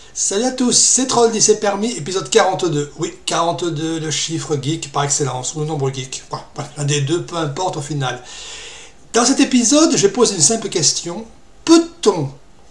Salut à tous, c'est Troll dit c'est permis, épisode 42. Oui, 42, le chiffre geek par excellence, ou le nombre geek. Voilà, l'un des deux, peu importe au final. Dans cet épisode, je pose une simple question. Peut-on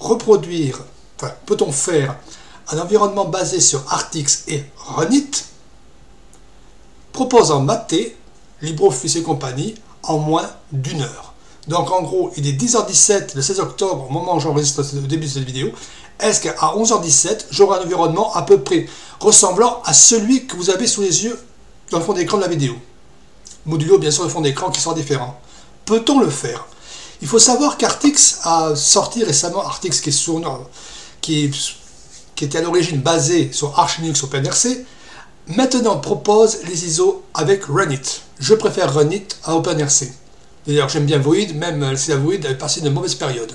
faire un environnement basé sur Artix et Runit, proposant Maté, LibreOffice et compagnie, en moins d'une heure. Donc en gros, il est 10h17 le 16 octobre, au moment où j'enregistre le début de cette vidéo. Est-ce qu'à 11h17, j'aurai un environnement à peu près ressemblant à celui que vous avez sous les yeux dans le fond d'écran de la vidéo? Modulo bien sûr le fond d'écran qui sera différent. Peut-on le faire? Il faut savoir qu'Artix a sorti récemment, Artix qui était à l'origine basé sur Arch Linux OpenRC, maintenant propose les ISO avec Runit. Je préfère Runit à OpenRC. D'ailleurs, j'aime bien Void, même si la Void a passé une mauvaise période.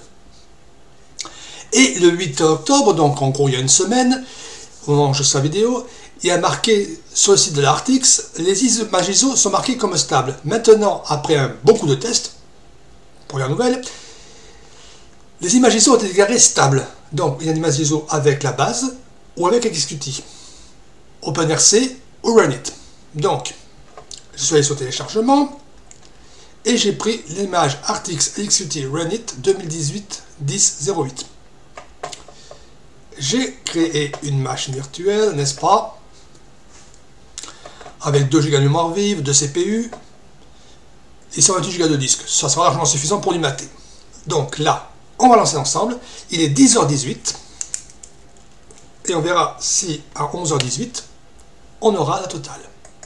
Et le 8 octobre, donc en gros il y a une semaine, au moment où je fais la vidéo, il y a marqué sur le site de l'Artix, les images ISO sont marquées comme stables. Maintenant, après un bon coup de test, première nouvelle, les images ISO ont été déclarées stables. Donc il y a une image ISO avec la base ou avec XQT, OpenRC ou Runit. Donc, je suis allé sur téléchargement et j'ai pris l'image Artix XQT Runit 2018-10-08. J'ai créé une machine virtuelle, n'est-ce pas, avec 2 Go de mémoire vive, 2 CPU et 128 Go de disque. Ça sera largement suffisant pour du mater. Donc là, on va lancer ensemble. Il est 10h18 et on verra si à 11h18, on aura la totale.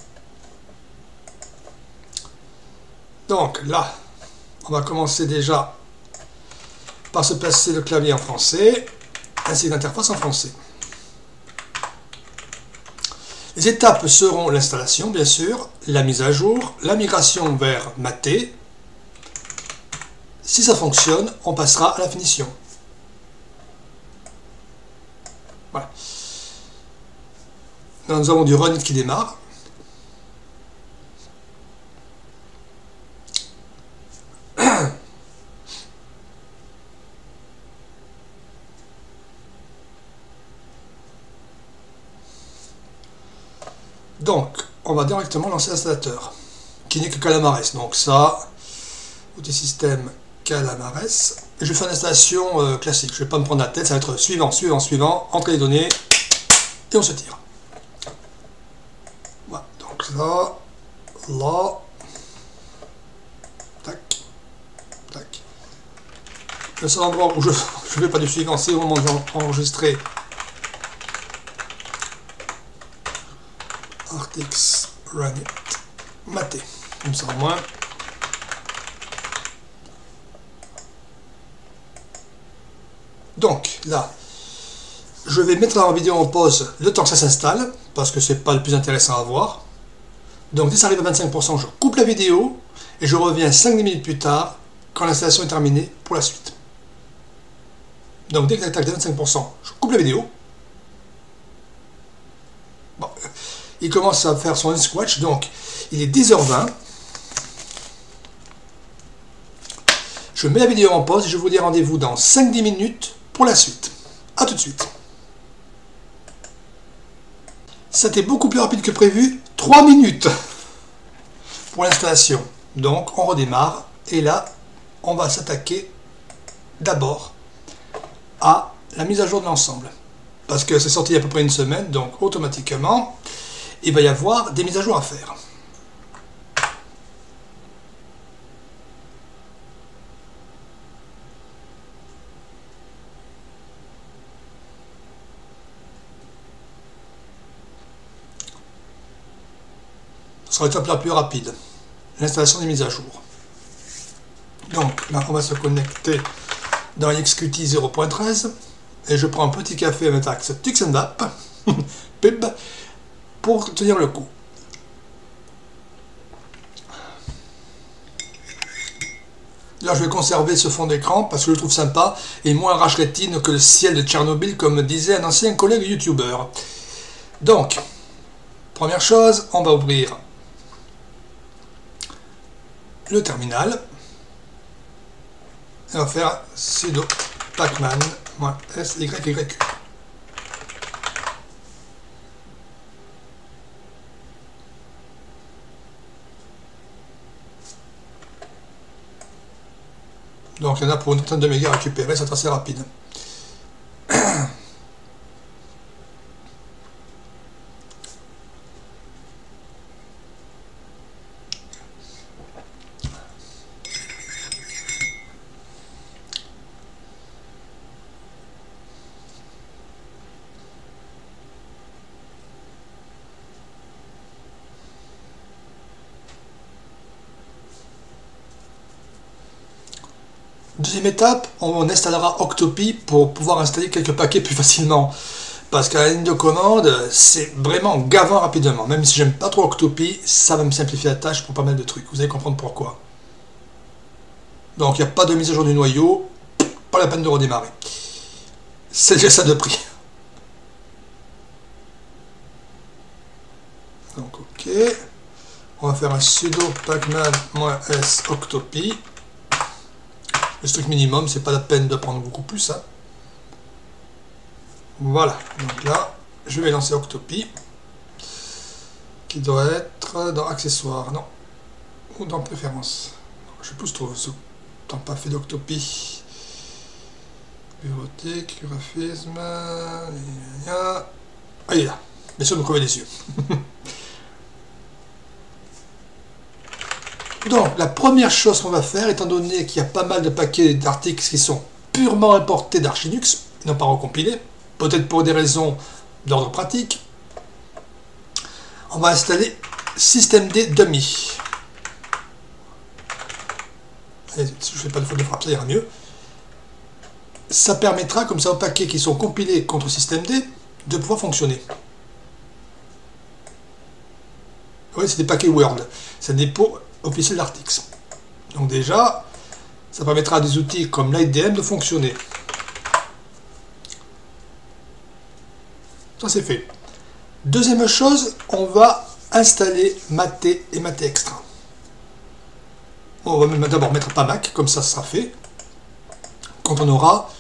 Donc là, on va commencer déjà par se placer le clavier en français, ainsi que l'interface en français. Les étapes seront l'installation, bien sûr, la mise à jour, la migration vers Maté. Si ça fonctionne, on passera à la finition. Voilà. Là, nous avons du Runit qui démarre. Donc, on va directement lancer l'installateur, qui n'est que Calamares. Donc ça, outil système Calamares. Et je fais une installation classique. Je ne vais pas me prendre la tête, ça va être suivant, entrer les données, et on se tire. Voilà, donc ça, là, tac, tac. Le seul endroit où je ne fais pas du suivant, c'est au moment d'enregistrer Artix Runit Maté, comme ça au moins. Donc là, je vais mettre la vidéo en pause le temps que ça s'installe, parce que c'est pas le plus intéressant à voir. Donc dès que ça arrive à 25%, je coupe la vidéo et je reviens 5-10 minutes plus tard quand l'installation est terminée pour la suite. Donc dès que l'attaque à 25%, je coupe la vidéo. Bon. Il commence à faire son unsquatch, donc il est 10h20. Je mets la vidéo en pause et je vous dis rendez-vous dans 5-10 minutes pour la suite. A tout de suite. C'était beaucoup plus rapide que prévu, 3 minutes pour l'installation. Donc on redémarre et là on va s'attaquer d'abord à la mise à jour de l'ensemble. Parce que c'est sorti il y a à peu près une semaine, donc automatiquement il va y avoir des mises à jour à faire. Ce sera l'étape la plus rapide, l'installation des mises à jour. Donc là, on va se connecter dans XQT 0.13 et je prends un petit café avec axe Tuxendap, pub, pour tenir le coup. Là, je vais conserver ce fond d'écran parce que je le trouve sympa et moins arrache-rétine que le ciel de Tchernobyl, comme disait un ancien collègue youtubeur. Donc, première chose, on va ouvrir le terminal et on va faire sudo pacman-syq. Donc il y en a pour une trentaine de mégas à récupérer, c'est assez rapide. Deuxième étape, on installera Octopi pour pouvoir installer quelques paquets plus facilement. Parce qu'à la ligne de commande, c'est vraiment gavant rapidement. Même si j'aime pas trop Octopi, ça va me simplifier la tâche pour pas mal de trucs. Vous allez comprendre pourquoi. Donc il n'y a pas de mise à jour du noyau, pas la peine de redémarrer. C'est déjà ça de prix. Donc ok, on va faire un sudo pacman-s octopi. Le truc minimum, c'est pas la peine de prendre beaucoup plus. Hein. Voilà, donc là, je vais lancer Octopi, qui doit être dans accessoires, non, ou dans préférences. Je pousse trop, ce temps pas fait d'Octopi. Bureautique, graphisme, ah, il est là, bien sûr, me crever les yeux. Donc, la première chose qu'on va faire, étant donné qu'il y a pas mal de paquets d'articles qui sont purement importés d'Archinux, non pas recompilés, peut-être pour des raisons d'ordre pratique, on va installer systemd dummy. Et si je ne fais pas de faute de frappe, ça ira mieux. Ça permettra, comme ça, aux paquets qui sont compilés contre systemd de pouvoir fonctionner. Oui, c'est des paquets Word. C'est des dépôt officiel d'Artix. Donc déjà, ça permettra à des outils comme l'IDM de fonctionner. Ça c'est fait. Deuxième chose, on va installer Mate et Mate Extra. Bon, on va d'abord mettre Pamac, comme ça sera fait. Quand on aura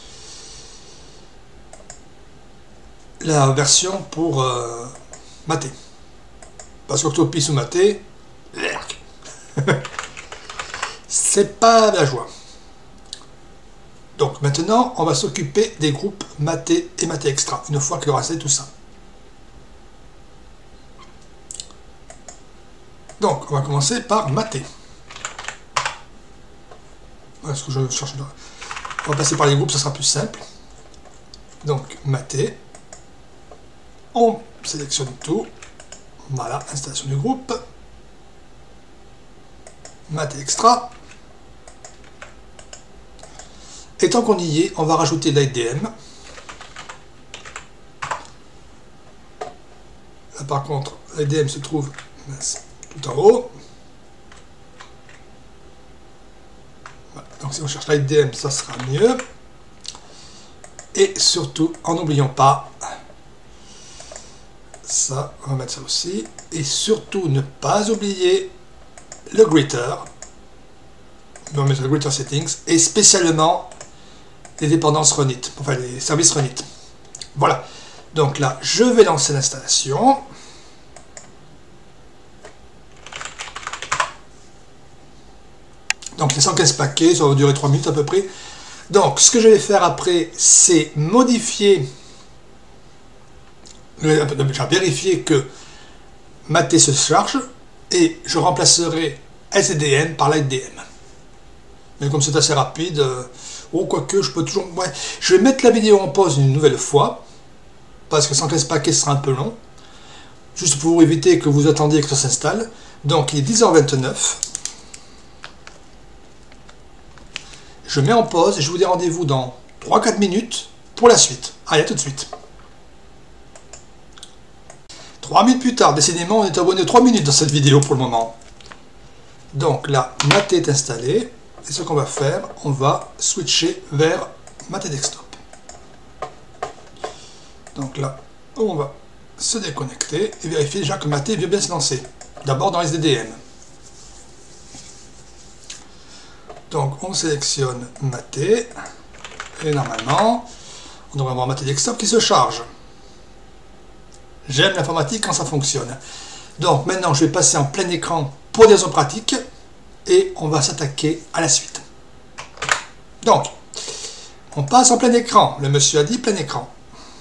la version pour Mate. Parce qu'Octopi sous Mate, c'est pas la joie. Donc maintenant, on va s'occuper des groupes Mate et Mate Extra, une fois qu'il aura installé tout ça. Donc, on va commencer par Mate. Voilà ce que je cherche là. On va passer par les groupes, ça sera plus simple. Donc, Mate. On sélectionne tout. Voilà, installation du groupe. Mate Extra. Et tant qu'on y est, on va rajouter l'IDM. Là par contre, l'IDM se trouve tout en haut. Voilà. Donc si on cherche l'IDM, ça sera mieux. Et surtout, en n'oubliant pas, ça, on va mettre ça aussi. Et surtout, ne pas oublier le greeter. On va mettre le greeter settings. Et spécialement les dépendances Runit, enfin les services Runit. Voilà. Donc là, je vais lancer l'installation. Donc les 115 paquets, ça va durer 3 minutes à peu près. Donc ce que je vais faire après, c'est modifier, vérifier que Mate se charge et je remplacerai SDN par l'IDM. Mais comme c'est assez rapide, quoique je peux toujours... Ouais, je vais mettre la vidéo en pause une nouvelle fois, parce que 115 paquets sera un peu long, juste pour éviter que vous attendiez que ça s'installe. Donc il est 10h29. Je mets en pause et je vous dis rendez-vous dans 3-4 minutes pour la suite. Allez, à tout de suite. 3 minutes plus tard, décidément, on est abonné 3 minutes dans cette vidéo pour le moment. Donc là, Mate est installé. Et ce qu'on va faire, on va switcher vers Mate Desktop. Donc là, on va se déconnecter et vérifier déjà que Mate veut bien se lancer. D'abord dans SDDM. Donc on sélectionne Mate et normalement on devrait avoir Mate Desktop qui se charge. J'aime l'informatique quand ça fonctionne. Donc maintenant je vais passer en plein écran pour des raisons pratiques et on va s'attaquer à la suite. Donc, on passe en plein écran. Le monsieur a dit plein écran.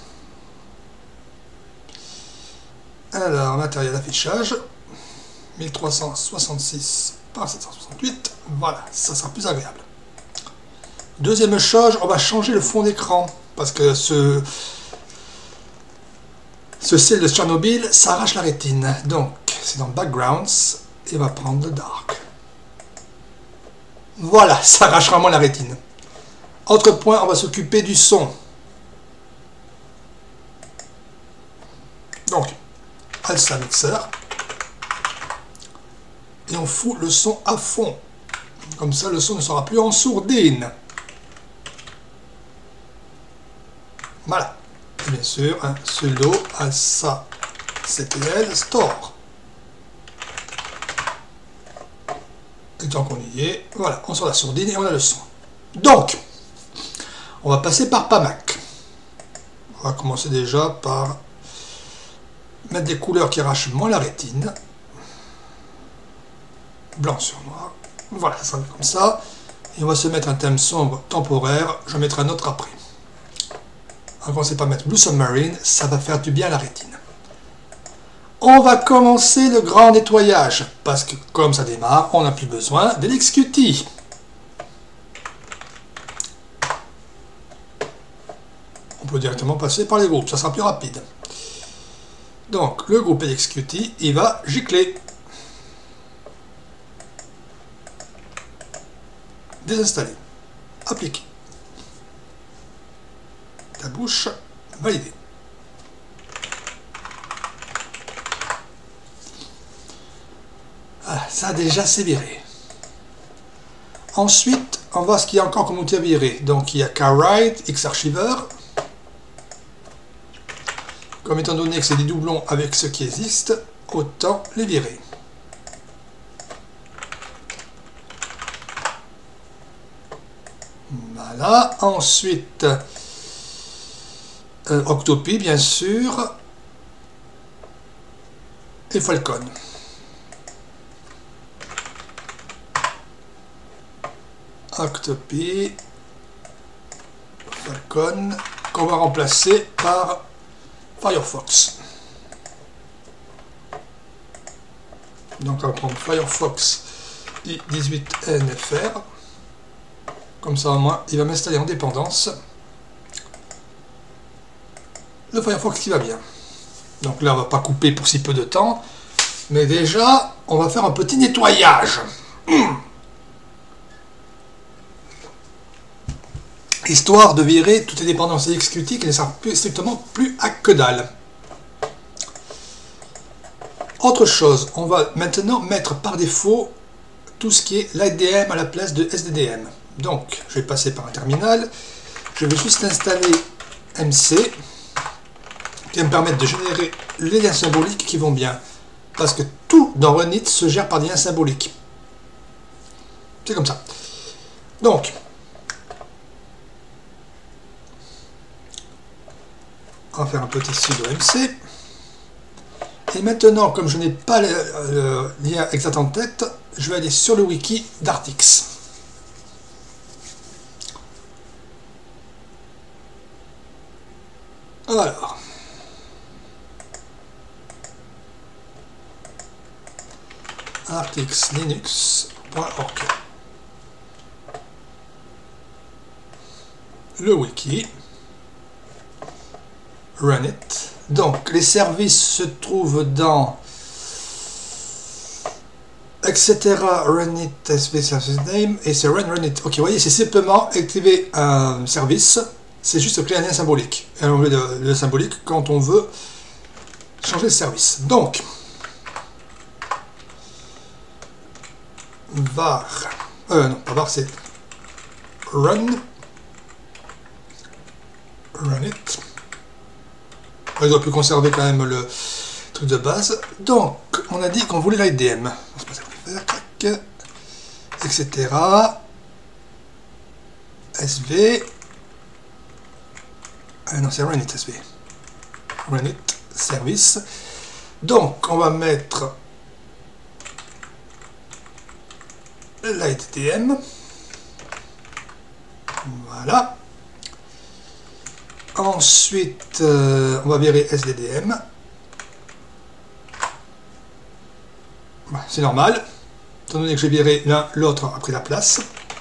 Alors, matériel d'affichage. 1366 par 768. Voilà, ça sera plus agréable. Deuxième chose, on va changer le fond d'écran. Parce que ce ciel de Tchernobyl s'arrache la rétine. Donc, c'est dans Backgrounds. Et on va prendre le Dark. Voilà, ça arrache vraiment la rétine. Autre point, on va s'occuper du son. Donc, Alsa Mixer. Et on fout le son à fond. Comme ça, le son ne sera plus en sourdine. Voilà. Et bien sûr, un sudo Alsa CTL Store. Et tant qu'on y est, voilà, on sort la sourdine et on a le son. Donc, on va passer par Pamac. On va commencer déjà par mettre des couleurs qui arrachent moins la rétine. Blanc sur noir. Voilà, ça sera comme ça. Et on va se mettre un thème sombre temporaire. Je mettrai un autre après. On va commencer par mettre Blue Submarine. Ça va faire du bien à la rétine. On va commencer le grand nettoyage. Parce que comme ça démarre, on n'a plus besoin de l'XQT. On peut directement passer par les groupes. Ça sera plus rapide. Donc, le groupe LXQT, il va gicler. Désinstaller. Appliquer. La bouche, valider. Voilà, ça déjà c'est viré. Ensuite, on voit ce qu'il y a encore comme outil à virer. Donc, il y a CarWrite, Xarchiver. Comme étant donné que c'est des doublons avec ce qui existe, autant les virer. Voilà. Ensuite, Octopi, bien sûr. Et Falcon. Octopi. Falcon. Qu'on va remplacer par Firefox. Donc on va prendre Firefox i18NFR. Comme ça au moins il va m'installer en dépendance. Le Firefox qui va bien. Donc là on va pas couper pour si peu de temps. Mais déjà on va faire un petit nettoyage. Histoire de virer toutes les dépendances XQT qui ne servent strictement plus à que dalle. Autre chose, on va maintenant mettre par défaut tout ce qui est LightDM à la place de SDDM. Donc, je vais passer par un terminal. Je vais juste installer MC qui va me permettre de générer les liens symboliques qui vont bien. Parce que tout dans Runit se gère par des liens symboliques. C'est comme ça. Donc, on va faire un petit sudo MC. Et maintenant, comme je n'ai pas le lien exact en tête, je vais aller sur le wiki d'Artix. Alors. artixlinux.org. Le wiki. Runit. Donc, les services se trouvent dans etc. Runit SV service name et c'est runit. Ok, vous voyez, c'est simplement activer un service. C'est juste créer un lien symbolique. Et on veut le symbolique quand on veut changer de service. Donc, var. Non, pas var, c'est runit. Ils auraient pu conserver quand même le truc de base. Donc, on a dit qu'on voulait l'IDM. Etc. SV. Ah non, c'est Runit SV. Runit service. Donc, on va mettre l'IDM. Voilà. Ensuite, on va virer SDDM. C'est normal, étant donné que j'ai viré l'un, l'autre a pris la place.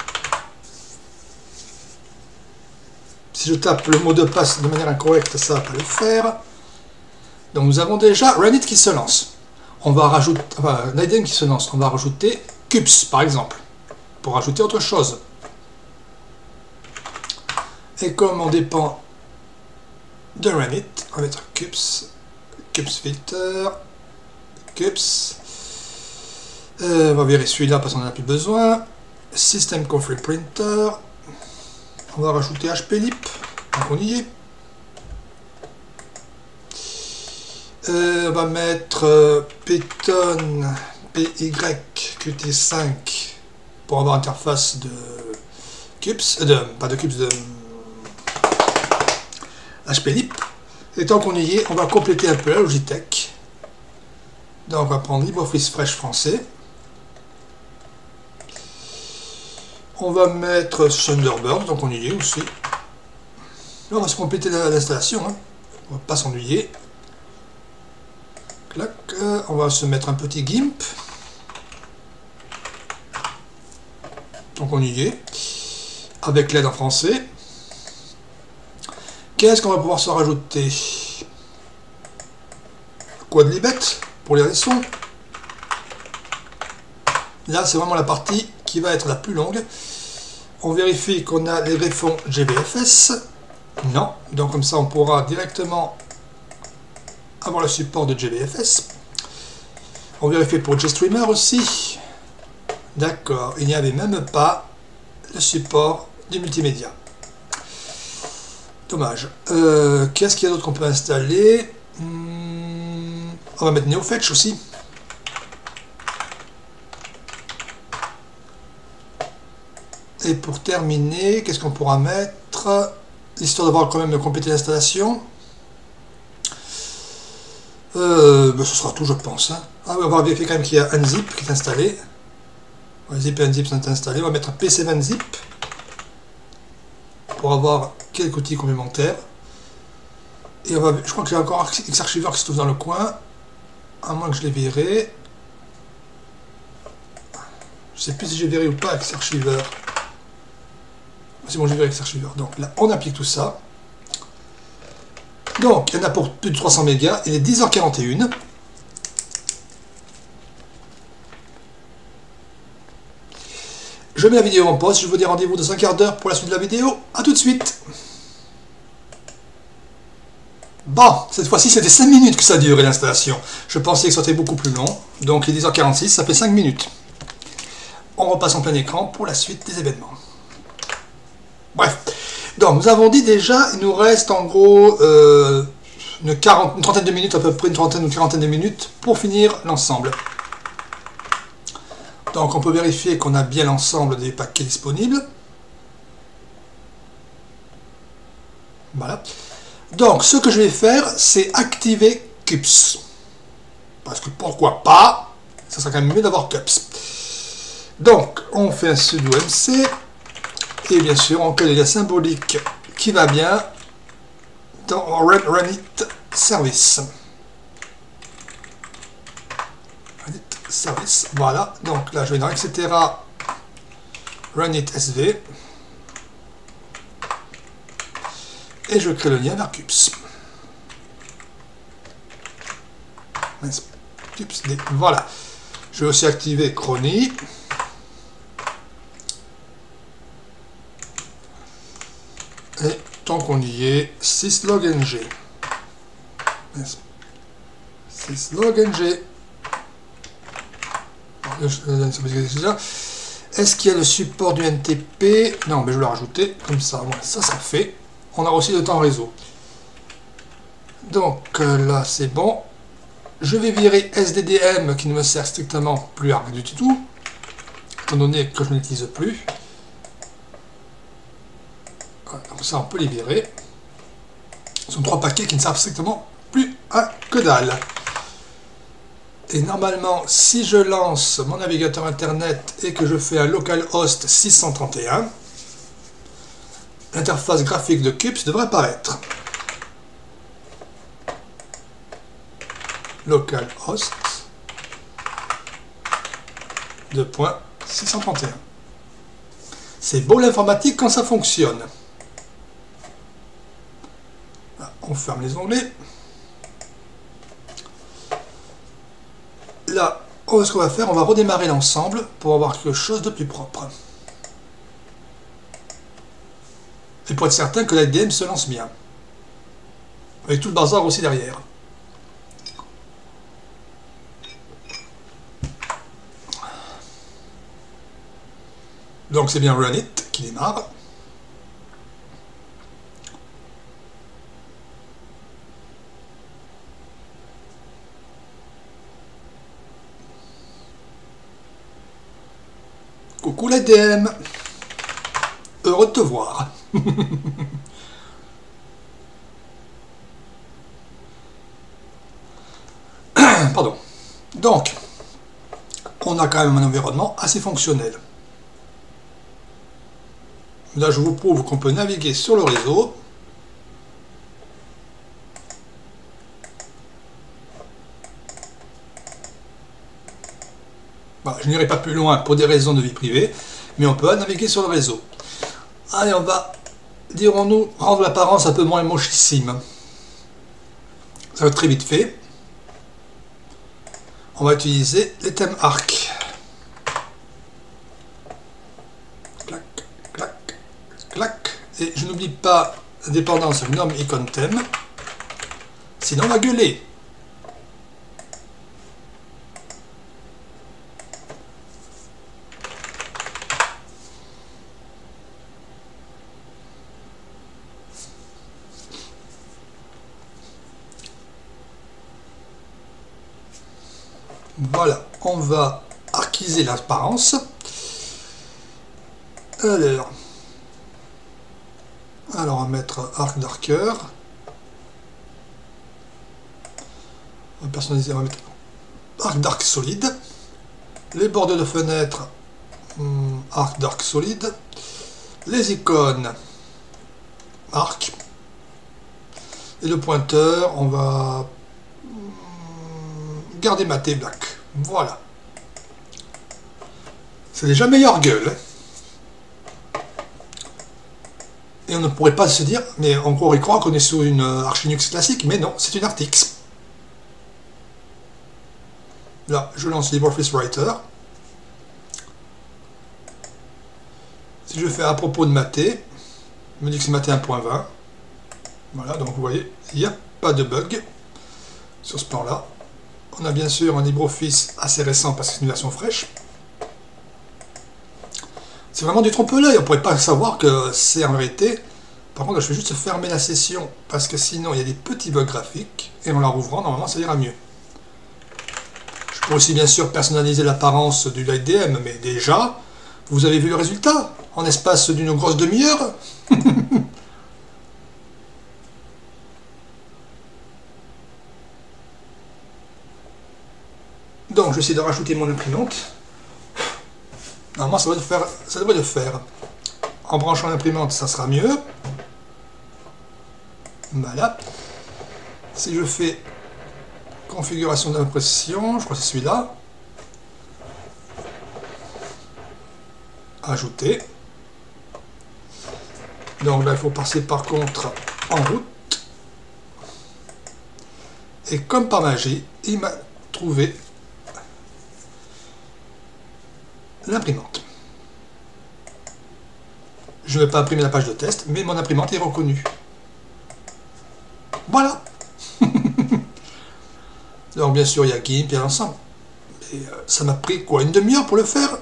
Si je tape le mot de passe de manière incorrecte, ça va pas le faire. Donc nous avons déjà Runit qui se lance. On va rajouter, enfin, Naiden qui se lance. On va rajouter Cups par exemple, pour rajouter autre chose. Et comme on dépend de Runit, on va mettre Cups, Cups Filter, Cups. On va virer celui-là parce qu'on n'en a plus besoin. System Config Printer. On va rajouter HPLIP, donc on y est. On va mettre Python PYQT5 pour avoir interface de Cups, pas de Cups, de HPLIP. Et tant qu'on y est, on va compléter un peu la Logitech. Donc on va prendre LibreOffice Fresh français. On va mettre Thunderbird, donc on y est aussi. Là on va se compléter l'installation, hein. On va pas s'ennuyer. Clac, on va se mettre un petit GIMP. Donc on y est. Avec l'aide en français. Qu'est-ce qu'on va pouvoir se rajouter? Quadlibet pour lire les sons. Là c'est vraiment la partie qui va être la plus longue. On vérifie qu'on a les greffons GBFS. Non, donc comme ça on pourra directement avoir le support de GBFS. On vérifie pour GStreamer aussi. D'accord, il n'y avait même pas le support du multimédia. Dommage. Qu'est-ce qu'il y a d'autre qu'on peut installer? On va mettre NeoFetch aussi. Et pour terminer, qu'est-ce qu'on pourra mettre? Histoire d'avoir quand même complété l'installation. Ce sera tout, je pense. Hein. Ah, on va vérifier quand même qu'il y a un zip qui est installé. Ouais, zip et un zip sont installés. On va mettre un PC20 zip pour avoir quelques outils complémentaires. Et on va, je crois que j'ai encore Xarchiver qui se trouve dans le coin, à moins que je l'ai viré. Je sais plus si j'ai viré ou pas Xarchiver. C'est bon, j'ai viré Xarchiver. Donc là, on applique tout ça. Donc, il y en a pour plus de 300 mégas. Il est 10h41. Je mets la vidéo en pause. Je vous dis rendez-vous dans un quart d'heure pour la suite de la vidéo. A tout de suite. Bon, cette fois-ci, c'était 5 minutes que ça a duré l'installation. Je pensais que ça était beaucoup plus long. Donc, il est 10h46, ça fait 5 minutes. On repasse en plein écran pour la suite des événements. Bref. Donc, nous avons dit déjà, il nous reste en gros une trentaine de minutes, à peu près une trentaine ou une quarantaine de minutes pour finir l'ensemble. Donc, on peut vérifier qu'on a bien l'ensemble des paquets disponibles. Voilà. Donc, ce que je vais faire, c'est activer Cups. Parce que pourquoi pas, ça sera quand même mieux d'avoir Cups. Donc, on fait un sudo mc. Et bien sûr, on crée le lien symbolique qui va bien dans Runit Service. Runit Service, voilà. Donc là, je vais dans etc. Runit SV. Et je crée le lien vers Cups. Cups, voilà. Je vais aussi activer Chrony. Et tant qu'on y est, syslog-ng. Syslog-ng. Est-ce qu'il y a le support du NTP? Non, mais je vais le rajouter. Comme ça, voilà, ça sera fait. On a aussi le temps réseau. Donc là, c'est bon. Je vais virer SDDM qui ne me sert strictement plus à rien du tout. Étant donné que je ne l'utilise plus. Donc ça, on peut les virer. Ce sont 3 paquets qui ne servent strictement plus à que dalle. Et normalement, si je lance mon navigateur internet et que je fais un localhost 631, l'interface graphique de CUPS devrait apparaître. Localhost 2.631. C'est beau l'informatique quand ça fonctionne. Là, on ferme les onglets. Là, ce qu'on va faire, on va redémarrer l'ensemble pour avoir quelque chose de plus propre. Et pour être certain que l'IDM se lance bien. Avec tout le bazar aussi derrière. Donc c'est bien Run It qui démarre. Coucou l'IDM. Heureux de te voir. Pardon. Donc, on a quand même un environnement assez fonctionnel. Là, je vous prouve qu'on peut naviguer sur le réseau. Bon, je n'irai pas plus loin pour des raisons de vie privée, mais on peut naviguer sur le réseau. Allez, on va, dirons-nous, rendre l'apparence un peu moins mochissime. Ça va être très vite fait. On va utiliser les thèmes arc. Clac, clac, clac. Et je n'oublie pas la dépendance GNOME icon thème. Sinon on va gueuler. Voilà, on va archiser l'apparence. Alors, on va mettre Arc Darker. On va personnaliser, on va mettre Arc Dark Solid. Les bordeaux de fenêtre, Arc Dark Solid. Les icônes, Arc. Et le pointeur, on va garder maté black. Voilà. C'est déjà meilleure gueule. Et on ne pourrait pas se dire, mais on pourrait croire qu'on est sur une Arch Linux classique, mais non, c'est une Artix. Là, je lance LibreOffice Writer. Si je fais à propos de maté, il me dit que c'est maté 1.20. Voilà, donc vous voyez, il n'y a pas de bug sur ce plan-là. On a bien sûr un LibreOffice assez récent parce que c'est une version fraîche. C'est vraiment du trompe-l'œil, on ne pourrait pas savoir que c'est en vérité. Par contre, je vais juste fermer la session parce que sinon il y a des petits bugs graphiques et en la rouvrant, normalement ça ira mieux. Je peux aussi bien sûr personnaliser l'apparence du LightDM, mais déjà, vous avez vu le résultat en espace d'une grosse demi-heure. Donc, je vais essayer de rajouter mon imprimante. Normalement, ça devrait le faire. En branchant l'imprimante, ça sera mieux. Voilà. Si je fais configuration d'impression, je crois que c'est celui-là. Ajouter. Donc là, il faut passer par contre en route. Et comme par magie, il m'a trouvé l'imprimante. Je ne vais pas imprimer la page de test, mais mon imprimante est reconnue. Voilà. Donc bien sûr, il y a GIMP, il y a l'ensemble. Mais ça m'a pris quoi, une demi-heure pour le faire?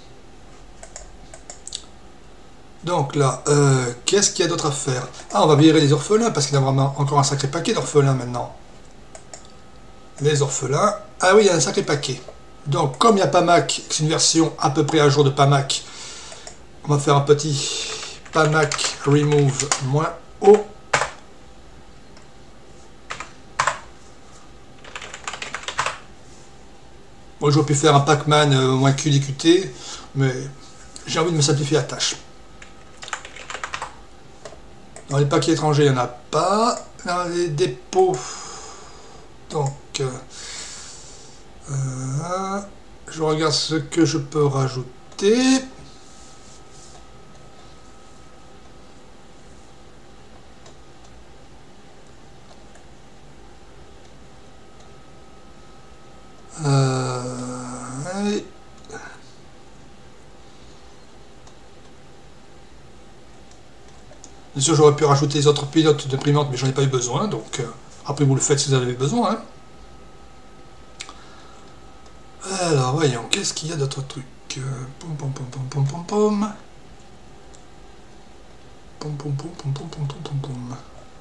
Donc là, qu'est-ce qu'il y a d'autre à faire? Ah, on va virer les orphelins, parce qu'il y a vraiment encore un sacré paquet d'orphelins maintenant. Les orphelins. Ah oui, il y a un sacré paquet. Donc, comme il n'y a pas Mac, c'est une version à peu près à jour de PAMAC, on va faire un petit PAMAC remove -o. Bon, j'aurais pu faire un Pacman -QDQT, mais j'ai envie de me simplifier la tâche. Dans les paquets étrangers, il n'y en a pas. Dans les dépôts, donc, je regarde ce que je peux rajouter. Bien sûr, j'aurais pu rajouter les autres pilotes d'imprimante, mais j'en ai pas eu besoin, donc après vous le faites si vous en avez besoin. Hein. Alors, voyons, qu'est-ce qu'il y a d'autres trucs? Pom pom pom pom pom pom pom. Pom pom pom pom pom pom pom pom.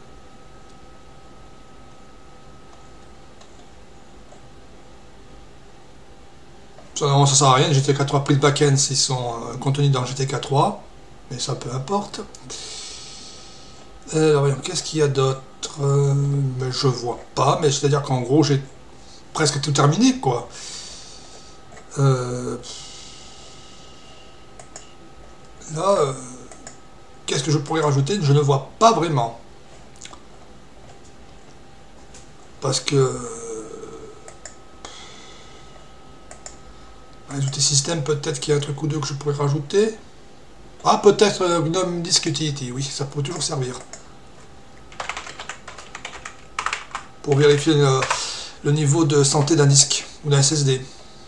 Ça, non, ça sert à rien, GTK 3 pris de backend s'ils sont contenus dans GTK 3, mais ça peu importe. Alors voyons, qu'est-ce qu'il y a d'autre? Je vois pas, mais c'est-à-dire qu'en gros j'ai presque tout terminé quoi. Là, qu'est-ce que je pourrais rajouter? Je ne vois pas vraiment. Parce que les outils système, peut-être qu'il y a un truc ou deux que je pourrais rajouter. Ah, peut-être GNOME Disk Utility, oui, ça pourrait toujours servir. Pour vérifier le niveau de santé d'un disque ou d'un SSD.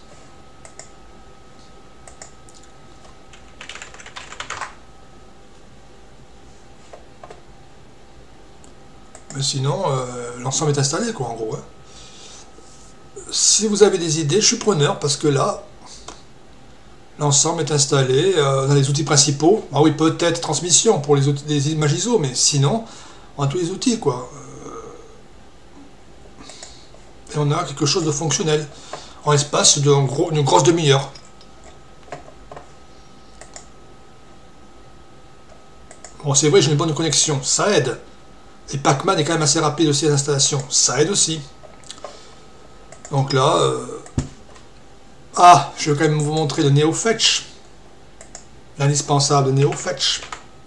Mais sinon, l'ensemble est installé, quoi, en gros. Hein. Si vous avez des idées, je suis preneur, parce que là, l'ensemble est installé dans les outils principaux. Ah oui, peut-être transmission pour les outils, des images ISO, mais sinon, on a tous les outils, quoi. Et on a quelque chose de fonctionnel, en l'espace d'une grosse demi-heure. Bon, c'est vrai, j'ai une bonne connexion, ça aide. Et Pacman est quand même assez rapide aussi à l'installation, ça aide aussi. Donc là, je vais quand même vous montrer le NeoFetch, l'indispensable NeoFetch.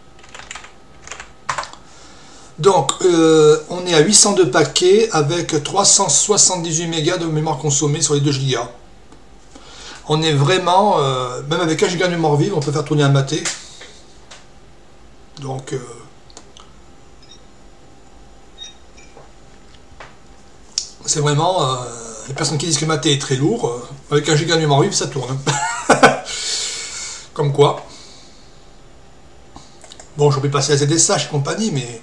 Donc, on est à 802 paquets avec 378 mégas de mémoire consommée sur les 2 Go. On est vraiment, même avec 1 Go de mémoire vive, on peut faire tourner un maté. Donc, c'est vraiment, les personnes qui disent que maté est très lourd, avec 1 Go de mémoire vive, ça tourne. Comme quoi. Bon, j'aurais pu passer à ZSH et compagnie, mais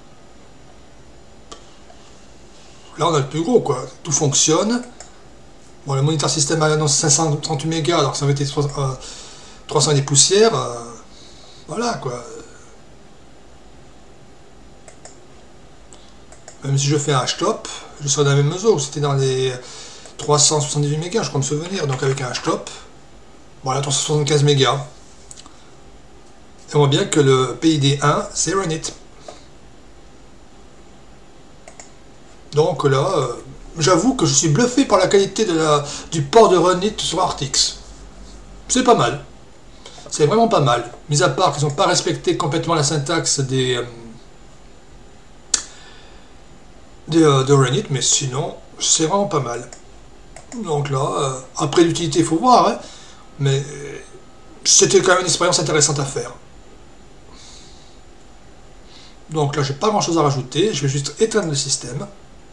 là on a le plus gros quoi, tout fonctionne. Bon, le moniteur système annonce 538 mégas alors que ça avait été 300 et des poussières. Voilà quoi. Même si je fais un htop, je serai dans la même mesure, c'était dans les 378 mégas je crois me souvenir, donc avec un htop, voilà 375 mégas. Et on voit bien que le PID1 c'est Runit. Donc là, j'avoue que je suis bluffé par la qualité du port de Runit sur Artix. C'est pas mal. C'est vraiment pas mal. Mis à part qu'ils n'ont pas respecté complètement la syntaxe de Runit, mais sinon, c'est vraiment pas mal. Donc là, après l'utilité, il faut voir, hein, mais c'était quand même une expérience intéressante à faire. Donc là, j'ai pas grand chose à rajouter, je vais juste éteindre le système.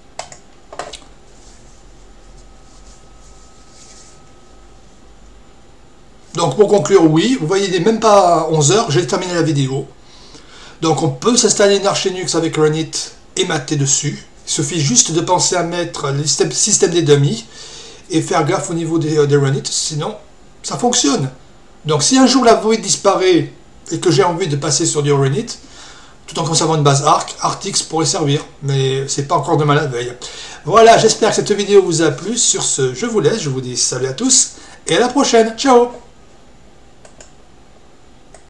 Donc pour conclure, oui, vous voyez, il n'est même pas 11 h, j'ai terminé la vidéo. Donc on peut s'installer une Arch Linux avec Runit et mater dessus. Il suffit juste de penser à mettre le système des dummies et faire gaffe au niveau des Runit, sinon ça fonctionne. Donc si un jour la void disparaît et que j'ai envie de passer sur du Runit, tout en conservant une base Artix pourrait servir, mais c'est pas encore demain la veille. Voilà, j'espère que cette vidéo vous a plu. Sur ce, je vous laisse, je vous dis salut à tous et à la prochaine. Ciao!